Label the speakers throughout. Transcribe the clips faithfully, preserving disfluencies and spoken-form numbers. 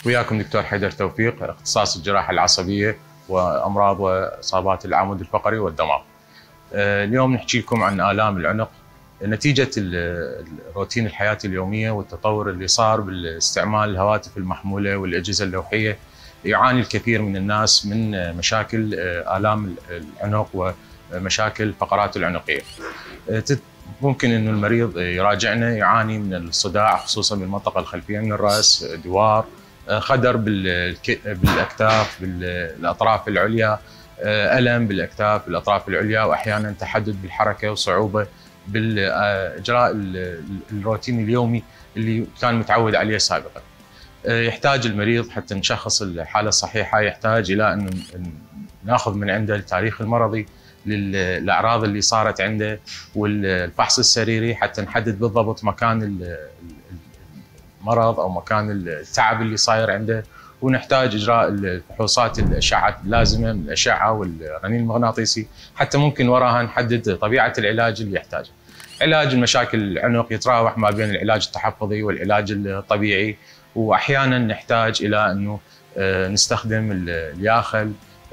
Speaker 1: وياكم دكتور حيدر توفيق، اختصاص الجراحة العصبية وأمراض وإصابات العمود الفقري والدماغ. اليوم نحكي لكم عن آلام العنق نتيجة الروتين الحياة اليومية والتطور اللي صار بالاستعمال الهواتف المحمولة والأجهزة اللوحية. يعاني الكثير من الناس من مشاكل آلام العنق ومشاكل الفقرات العنقية. ممكن انه المريض يراجعنا يعاني من الصداع خصوصا بالمنطقه الخلفيه من الراس، دوار، خدر بالاكتاف بالاطراف العليا، الم بالاكتاف بالاطراف العليا، واحيانا تحدد بالحركه وصعوبه بالاجراء الروتين اليومي اللي كان متعود عليه سابقا. يحتاج المريض حتى نشخص الحاله الصحيحه، يحتاج الى ان ناخذ من عنده التاريخ المرضي للاعراض اللي صارت عنده والفحص السريري حتى نحدد بالضبط مكان المرض او مكان التعب اللي صاير عنده، ونحتاج اجراء الفحوصات الاشعه اللازمه من الاشعه والرنين المغناطيسي حتى ممكن وراها نحدد طبيعه العلاج اللي يحتاجه. علاج المشاكل العنق يتراوح ما بين العلاج التحفظي والعلاج الطبيعي، واحيانا نحتاج الى انه نستخدم الياخل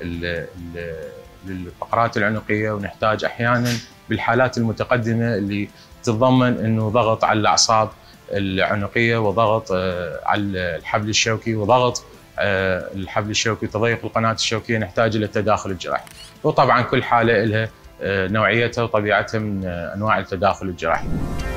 Speaker 1: للفقرات العنقيه، ونحتاج احيانا بالحالات المتقدمه اللي تتضمن انه ضغط على الاعصاب العنقيه وضغط على الحبل الشوكي وضغط الحبل الشوكي وتضيق القناه الشوكيه، نحتاج الى التداخل الجراحي. وطبعا كل حاله لها نوعيتها وطبيعتها من انواع التداخل الجراحي.